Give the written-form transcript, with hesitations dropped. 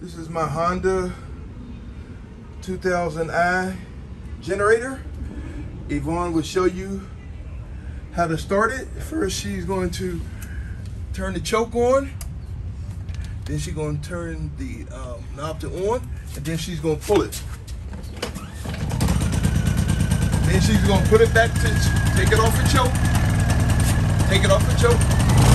This is my Honda 2000i generator. Yvonne will show you how to start it. First, she's going to turn the choke on. Then she's going to turn the knob to on, and then she's going to pull it. Then she's going to put it back to, take it off the choke. Take it off the choke.